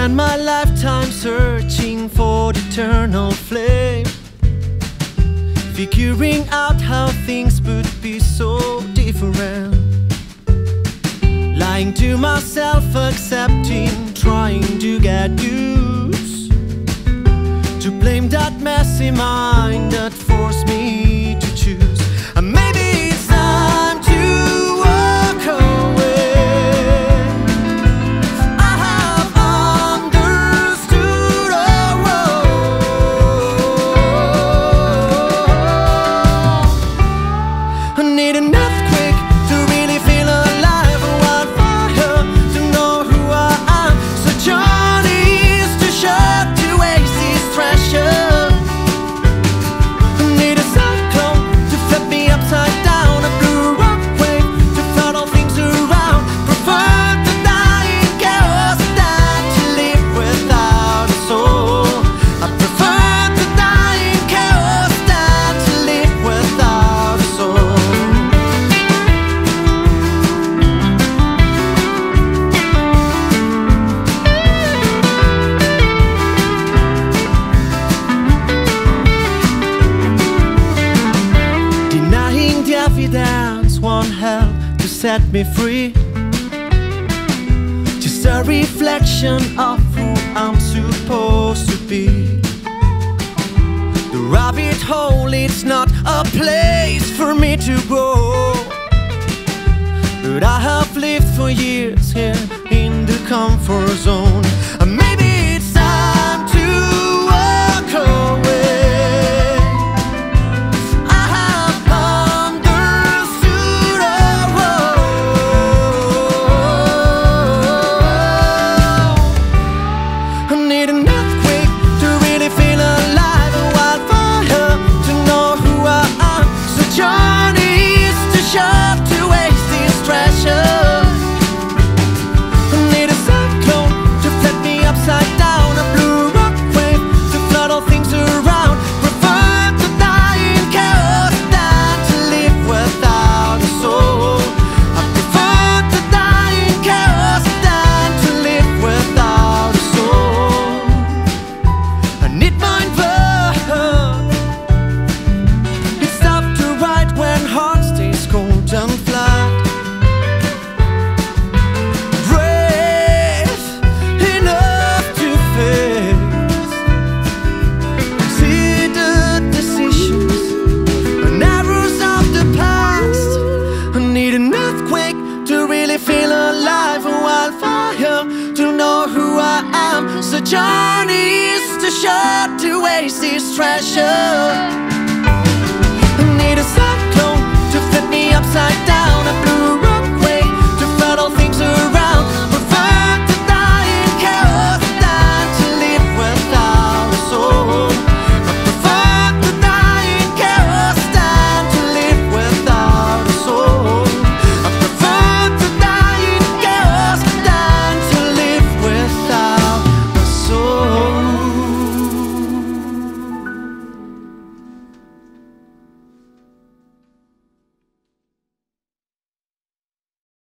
spent my lifetime searching for the eternal flame, figuring out how things would be so different. Lying to myself, accepting, trying to get used to blame that messy mind that forced me to choose. And maybe it's time to walk away. I have understood our role. I need an earthquake to really feel alive, a wildfire to know who I am. So journey is too short to waste this treasure. I need a cyclone to flip me upside down, a blue rock wave to flood all things around. Prefer to die in chaos than to live without a soul. I prefer to die in chaos than to live without a soul. Denying the evidence won't help to set me free. Just a reflection of who I'm supposed to be. The rabbit hole, it's not a place for me to go. But I have lived for years here in the comfort zone. And maybe it's time to walk away. I have understood our role. I need an earthquake to really feel alive, a wildfire to know who I am. So journey is too short to waste this treasure. I need a cyclone to flip me upside down, a blue rock wave to flood all things around. Prefer to die in chaos than to live without a soul. I prefer to die in chaos than to live without a soul. I need mind bird. It's tough to write when heart stays cold and flat. Brave enough to face considered decisions and arrows of the past. I need an earthquake to really feel alive, a wildfire to know who I am. So journey is too short to waste this treasure.